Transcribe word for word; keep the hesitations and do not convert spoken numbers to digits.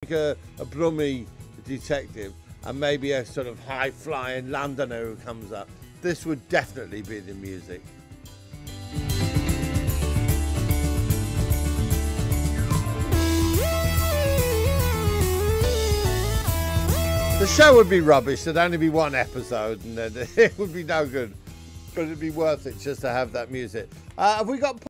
like a, a Brummy detective and maybe a sort of high-flying Londoner who comes up, this would definitely be the music. The show would be rubbish. There'd only be one episode, and then it would be no good. But it'd be worth it just to have that music. Uh, have we got